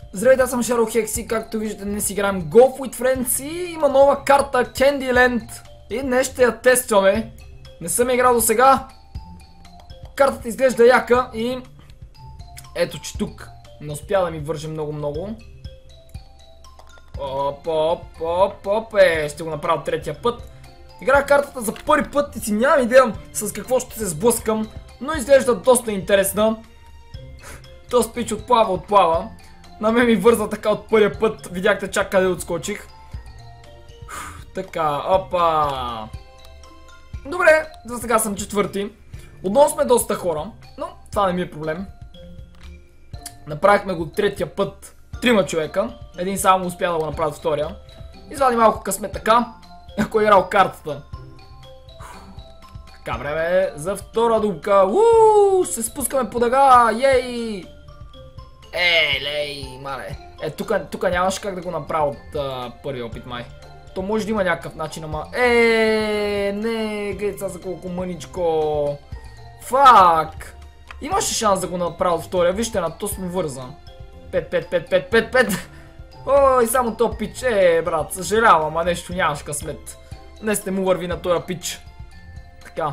Здравейте, аз съм Шаро Хекси, както виждате днес играем Golf with Friends и има нова карта Candyland и днес ще я тестваме. Не съм играл до сега. Картата изглежда яка и ето че тук не успя да ми върже много. Оп, ще го направя третия път. Играя картата за първи път и си нямам идея с какво ще се сблъскам, но изглежда доста интересна. То спич отплава. На мен ми върза така от първия път. Видяхте чак къде отскочих. Така, опа. Добре, за сега съм четвърти. Отново сме доста хора, но това не ми е проблем. Направихме го третия път. 3 човека. Един само успя да го направят втория. Извади малко късмет така. Ако е играл картата. Така, време за втора дупка. Се спускаме по дъга. Ей! Лей, мале. Тук нямаш как да го направя от първия опит, май. То може да има някакъв начин, ама... Не, гледай за колко мъничко. Фак. Имаше шанс да го направя от втория. Вижте, на то сме вързан. 5. Ой, само то пич. Брат, съжалявам, ама нещо нямаш късмет. Днес не му върви на този пич. Така.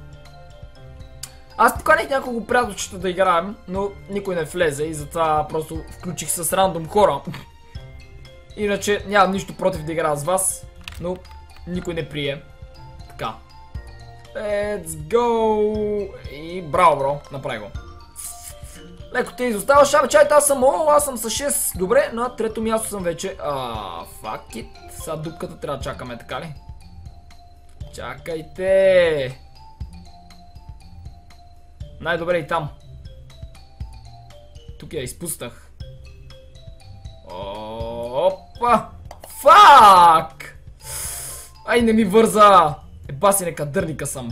Аз поканих няколко приятелчета да играем, но никой не влезе и затова просто включих с рандом хора. Иначе нямам нищо против да играя с вас, но никой не прие. Така. Let's go! И браво, бро, направи го. Леко те изоставаш, чайте, аз съм с 6. Добре, на трето място съм вече. Fuck it. Сега дупката трябва да чакаме, така ли? Чакайте! Най-добре и там. Тук я изпуснах. Опа! Фак! Ай, не ми върза! Баси, нека дърника съм.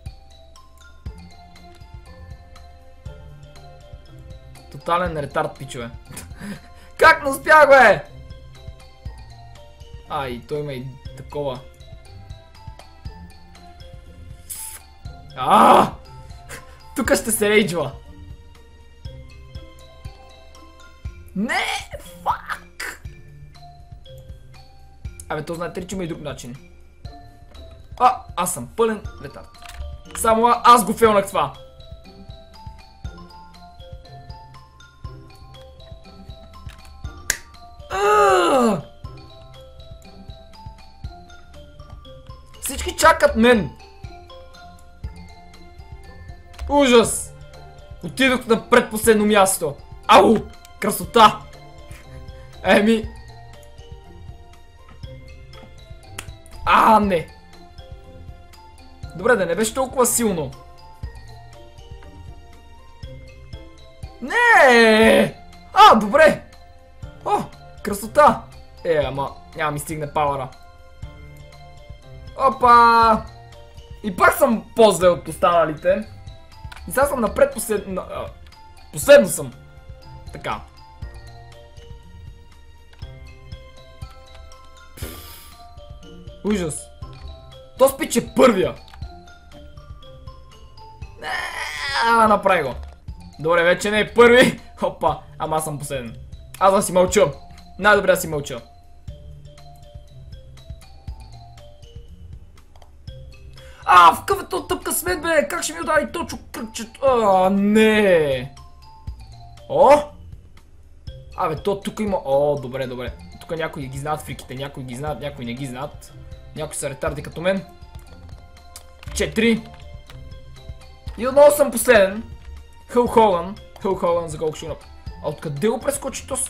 Тотален ретард, пичове. Как не успях, бе? Ай, той има и такова. Тук ще се рейджва. Не, фак! Абе, то знаете ли, че има и друг начин. Аз съм пълен ретард. Само аз го фейлнах това. Всички чакат мен. Ужас! Отидох на предпоследно място. Ау! Красота! Не! Добре, да не беше толкова силно. Не! Добре! Красота! Ама няма ми стигне пауъра. Опа! И пак съм по-зле от останалите. И сега съм напред последно съм. Така. Ужас. То спич е първия. Направи го. Добре, вече не е първи. Опа, ама аз съм последен. Аз да си мълча. Най-добре да си мълча. В къвето тъпка свет, бе! Как ще ми удари точно кръгчето? Не! Абе, то тук има... Добре. Тук някои ги знаят фриките, някои ги знаят, някои не ги знаят. Някои са ретарди като мен. 4. И отново съм последен. Хъл Холан за колко ще го... Откъде го прескочи то?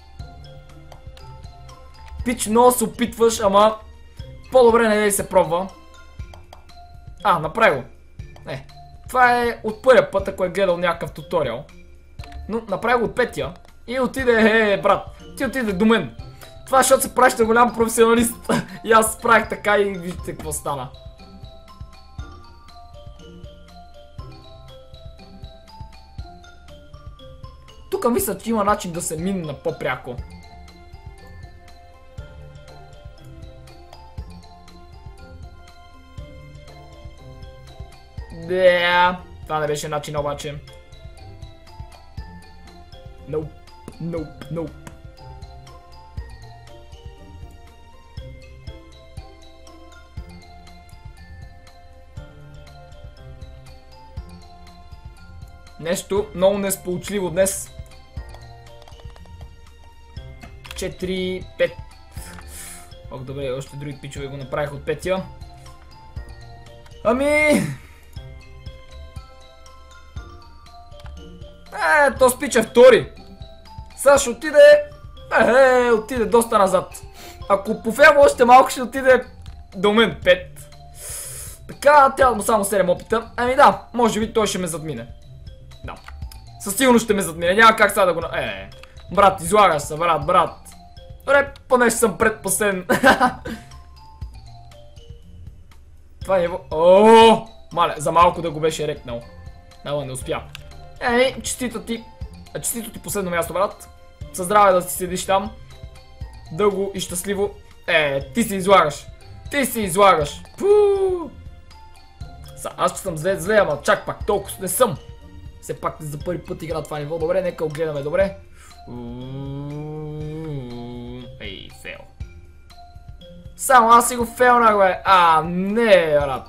Пич, много се опитваш, ама... По-добре не се пробва. Направи го. Това е от първия път, ако е гледал някакъв туториал. Но направи го от петия. И отиде, брат, ти отиде до мен. Това защото се праща голям професионалист. И аз правих така и виждате какво стана. Тук мисля, че има начин да се мине по-пряко. Това не беше начин обаче. Nope. Нещо много несполучливо днес. 4, 5. Ох, добре, още други пичове го направих от петия. Ами... то спич е втори. Сега ще отиде... отиде доста назад. Ако пофеям още малко, ще отиде до мен 5. Така, трябва да му само 7 опита. Ами да, може би той ще ме задмине. Да. Със сигурност ще ме задмине, няма как сега да го... брат, излагаш се, брат. Добре, поне ще съм предпоследен. Това е ниво... Мале, за малко да го беше рекнал. Ама не успя. Честито ти последно място, брат. Със здраве да си седиш там. Дълго и щастливо. Ти се излагаш. Пуу! Аз ще съм зле, ама чак пак, толкова не съм. Все пак за първи път игра това ниво. Добре, нека огледаме, добре. Фейл. Само аз си го фейлнах, бе. Не, брат.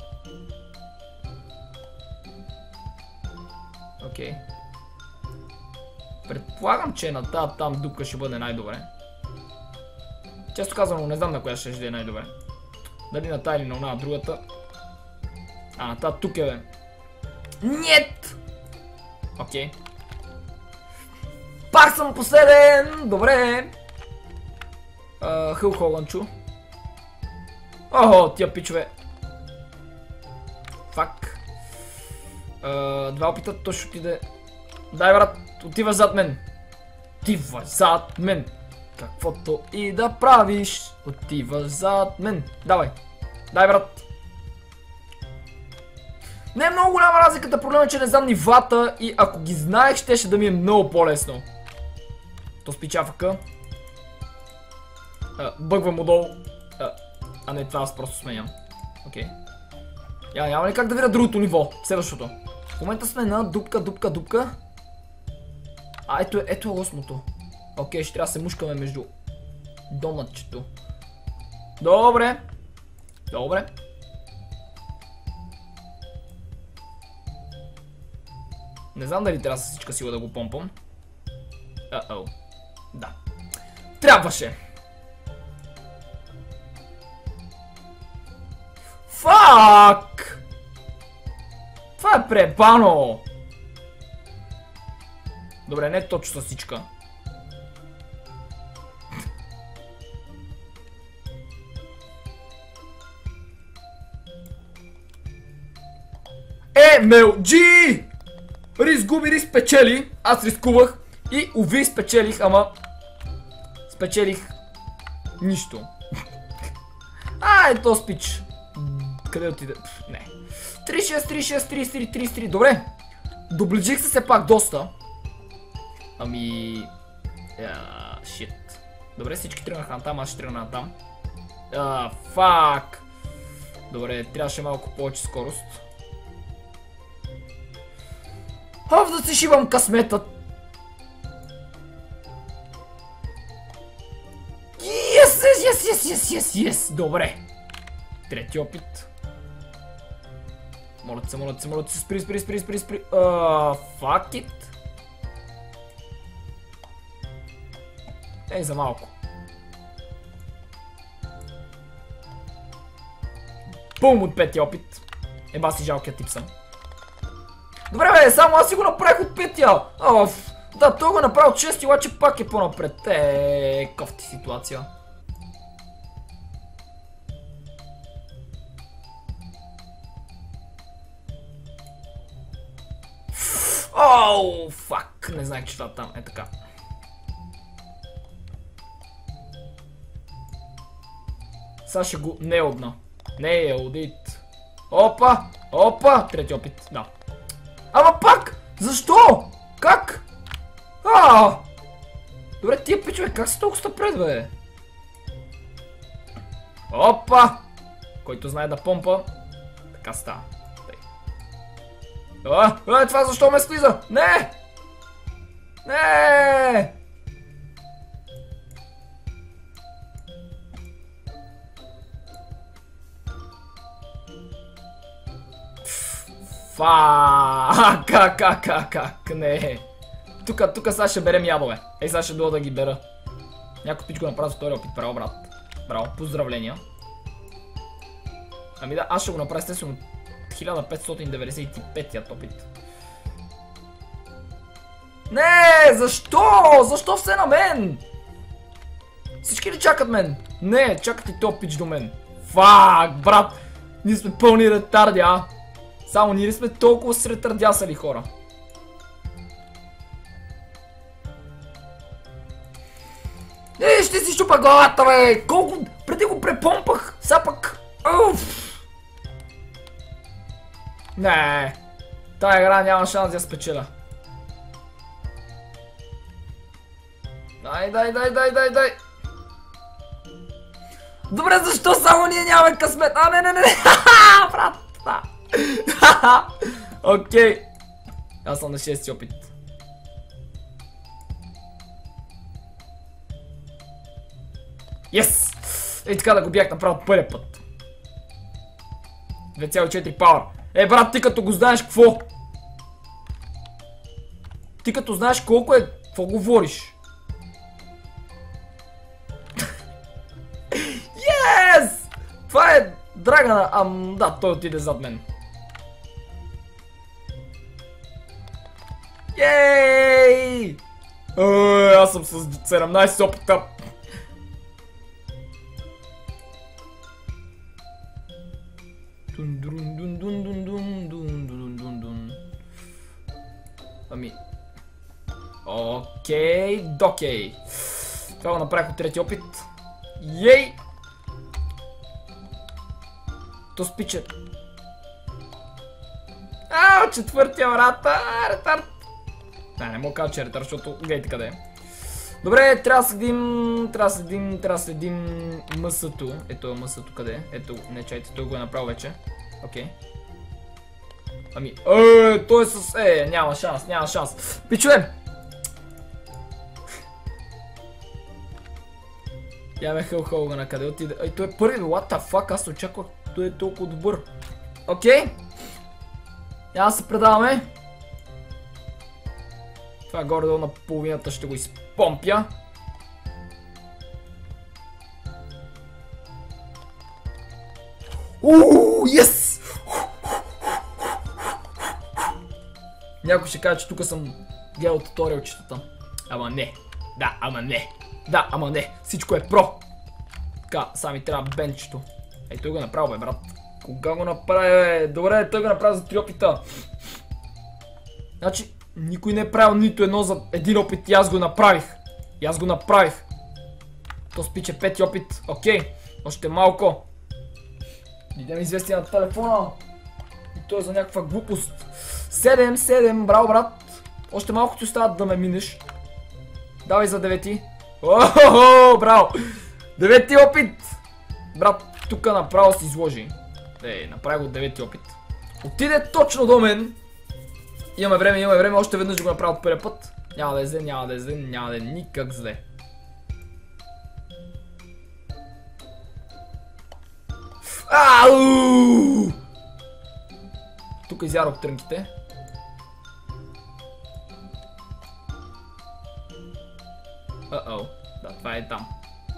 Окей. Предполагам, че на тази там дупка ще бъде най-добре. Често казвам, не знам на коя ще е най-добре. Дали на тази или на другата. На тази тук е, бе. Нет! Окей. Пак съм последен! Добре! Хъл Хоганчу. Тия пичове. Фак. Два опита, то ще отиде. Дай, брат, отиваш зад мен. Каквото и да правиш, отиваш зад мен. Давай. Дай, брат. Не е много голяма разликата, проблема е, че не знам нивата и ако ги знаех, щеше да ми е много по-лесно. То спича АФК. Бъгвам отдолу. Не, това аз просто сменям. Окей. Няма ли как да видя другото ниво? Следващото. В момента сме на дупка. Ето е 8-то. Окей, ще трябва да се мушкаме между донатчето. Добре. Не знам дали трябва с всичка сила да го помпам. Да. Трябваше. Фак! Това е пребано! Добре, не точно с всичка. MLG! Рис губи, рис печели. Аз рискувах и уви спечелих, ама... Спечелих... нищо. Ето спич. Къде отиде? Не. 36, 36, 33, 33. Добре. Доближих се все пак доста. Ами... Шит. Добре, всички тръгнаха на там, аз ще тръгна на там. Фак. Добре, трябваше малко повече скорост. Да си шивам късметът. Yes. Добре. Трети опит. Моля се, спри. Fuck it. За малко. Пълм от петия опит. Еба си жалкия тип съм. Добре, бе, само аз си го направих от петия. Да, той го направи от 6, обаче пак е по-напред. Кофти ситуация. Фак, не знаех, че това там е така. Сега ще го неодна. Не одит. Опа, трети опит, да. Ама пак! Защо? Как? Добре, тия пичове, как са толкова напред, бе? Опа! Който знае да помпа, така става. Това защо ме слиза? Не! Как, не. Тука сега ще берем ядове. Ей, сега ще дойда да ги бера. Някой пич го направи втори опит, браво, брат. Браво, поздравления. Ами да, аз ще го направя естествено 1595-ят опит. Не, защо? Защо все на мен? Всички ли чакат мен? Не, чакат и то пич до мен. Фак, брат. Ние сме пълни ретарди, а? Само ние ли сме толкова с ретардясали хора? Ще си щупа главата, бе! Колко... Преди го препомпах! Сега пък... Уф! Не, тая игра няма шанс да я спечеля. Дай! Добре, защо само ние нямаме късмет? Не! Ха-ха, брат! Окей. Аз съм на 6 опит. Yes! Ей така да го бях направил първия път. 2,4 пауър. Брат, ти като го знаеш какво? Ти като знаеш колко е, какво говориш? Yes! Това е Драгана, да, той отиде зад мен. Ей! Аз съм с 17 опита. Ами... Окей, докей. Това го направих от трети опит. Ей! То спиче. Четвъртия врата. Ретард. Не мога кажа, че е ретард, защото гледайте къде е. Добре, трябва да следим мъсъто. Ето е мъсъто къде е. Ето, не чайте, той го е направил вече. Окей. Ами, той е с... няма шанс. Пичове! Я бе Хълга на къде отиде. Той е първи, what the fuck, аз очаквах, той е толкова добър. Окей. Я се предаваме. Това горе-долу на половината ще го изпомпя. Yes! Някой ще каже, че тук съм гледал туториалчетата. Ама не. Да, ама не. Всичко е про. Така, сега ми трябва бенчето. Ей, той го направи, бе, брат. Кога го направи, бе? Добре, той го направи за 3 опита. Значи, никой не е правил нито едно за един опит и аз го направих. То спиче 5 опит. Окей, още малко. Идем известие на телефона. И той е за някаква глупост. 7, браво, брат. Още малко ти остава да ме минеш. Давай за 9. Охо, браво. 9 опит. Брат, тук направо се изложи. Направи го 9 опит. Отиде точно до мен. Имаме време, още веднъж го направя от първия път. Няма да е зле, никак зле. Ау! Тук изярох трънките. Да, това е там.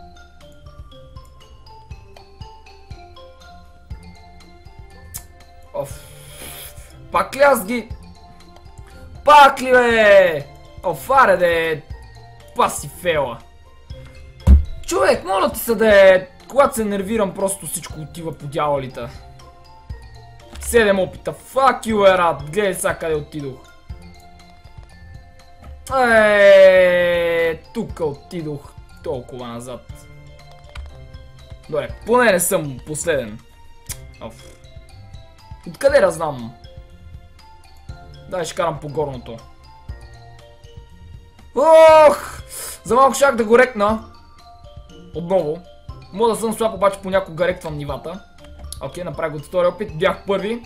Пак ли аз ги... Пак ли, бе? Аре, де... Паси фела. Човек, моля ти се, де... Когато се нервирам, просто всичко отива по дяволите. 7 опита. Fuck you, рад. Гледай сега къде отидох. Тук отидох толкова назад. Добре, поне не съм последен. Откъде разнам? Дай ще карам по горното. За малко щях да го рекна. Отново. Мога да съм слаб, обаче понякога ректвам нивата. Окей, направих го втори опит, бях първи.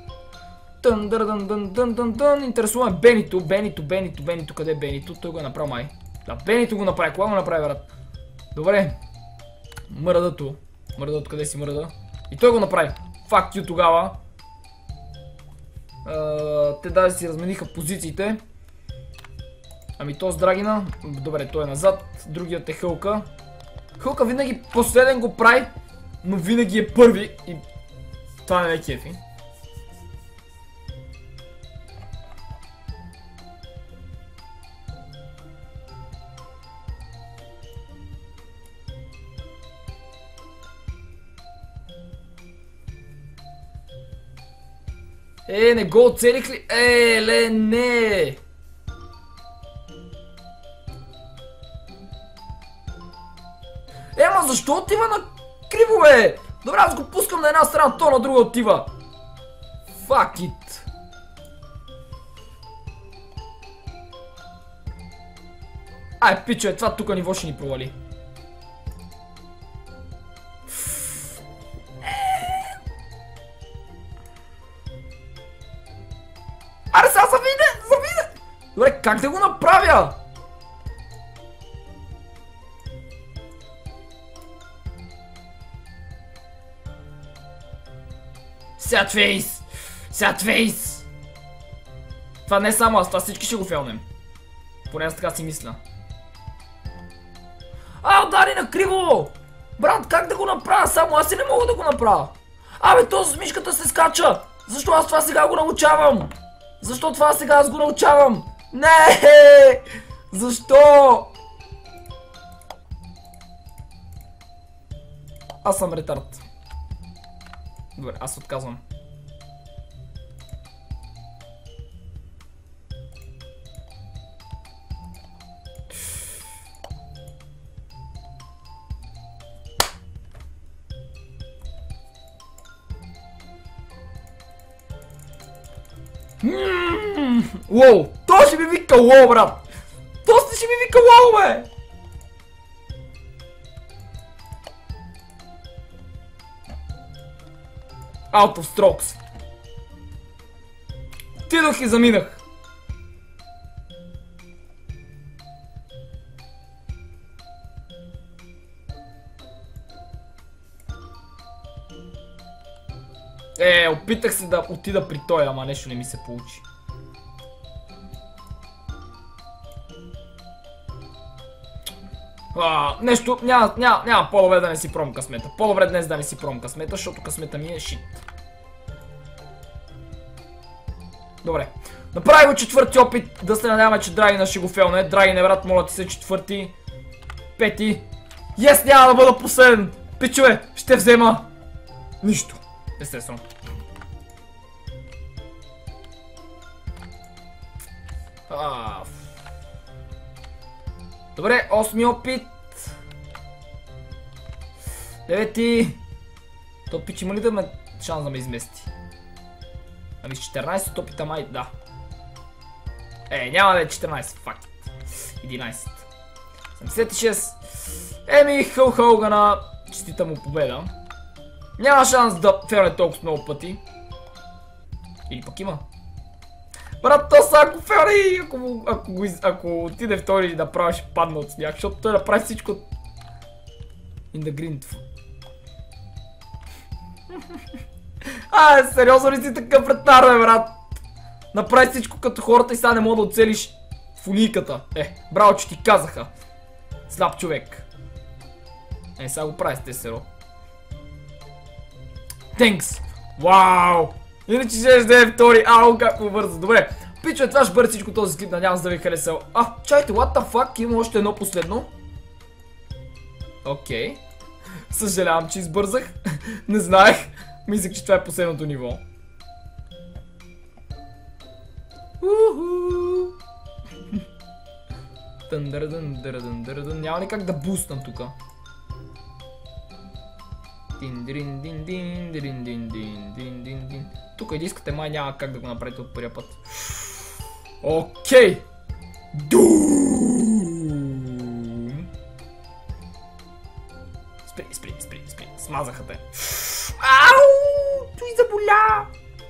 Интересува ме Бенито, къде е Бенито? Той го е направил май. Да, Бенито го направи, кога го направи, брат? Добре. Мърдато, къде си мърда? И той го направи. Fuck you тогава. Те даже си размениха позициите. Ами то с Драгина. Добре, той е назад. Другият е Хълка. Хълка винаги последен го прави, но винаги е първи и това не е кефи. Не го оцелих ли? Ле, не! Ама защо отива на криво, бе? Добре, аз го пускам на една страна, то на друга отива. Fuck it. Ай, пичове, това тук ниво ще ни провали. Аре, сега завиде! Добре, как да го направя? Sad face! Това не е само аз, това всички ще го фелнем. Поне аз така си мисля. Удари на криво! Брат, как да го направя? Само аз и не мога да го направя. Абе, то с мишката се скача! Защо аз това сега го научавам? Защо това сега аз го научавам? Не! Защо? Аз съм ретард. Добре, аз отказвам. Уоу! То ще ми вика уоу, брат! То ще ми вика уоу, бе! Out of strokes. Отидох и заминах. Опитах се да отида при той, ама нещо не ми се получи. Нещо, няма по-добре да не си пробвам късмета. По-добре днес да не си пробвам късмета, защото късмета ми е шит. Добре. Направи го четвърти опит, да се надяваме, че Драгина ще го фелне. Драгине, брат, моля ти се, четвърти. Пети. Yes, няма да бъда последен. Пичове, ще взема нищо. Естествено. Добре, 8-ми опит. 9-ти. То пич има ли да ме шанс да ме измести? Ами с 14 опита май, да. Няма да е 14, факт. 11. 76. Хългана. Честита му победа. Няма шанс да фелне толкова много пъти. Или пък има. Брат, то са ако фелне, ако отиде втори да прави, ще падна от смях, защото той направи всичко in the green. Сериозно ли си такъв ретар, бе, брат? Направи всичко като хората и сега не мога да оцелиш фуниката. Браво, че ти казаха. Слаб човек. Сега го прави с тесеро. Тенкс! Вау! Иначе ще да е втори. Как му бързо. Добре. Пичове, това ще бъде всичко този клип. Надявам се да ви харесал. Чайте, what the fuck? Има още едно последно. Окей. Съжалявам, че избързах. Не знаех. Мислех, че това е последното ниво. Няма ли как да бустам тука? Тук и дискате май няма как да го направите от първия път. Окей! Спри. Смазаха те. Ау! Той заболя!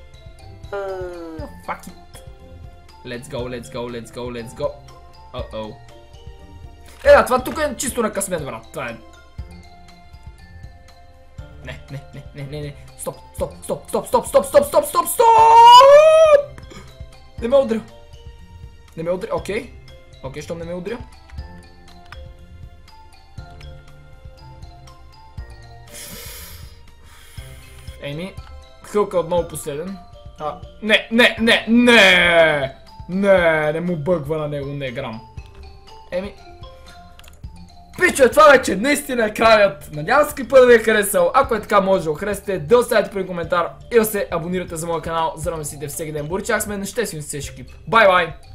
Fuck it. Let's go. Uh-oh. Да, това тук е чисто на късмет, брат. Това е... Не. Стоп! Не ме удря. Не ме удря, окей. Окей, щом не ме удря. Еми, Хълка отново последен. Не му бъгва на него, не грам. Еми, пичове, това вече наистина е краят. Надявам се клипът да ви е харесал. Ако е така, може да го харесате, да оставите при коментар и да се абонирате за моя канал, за да ме следите всеки ден. Боричак с мен, ще си следващия клип. Бай-бай!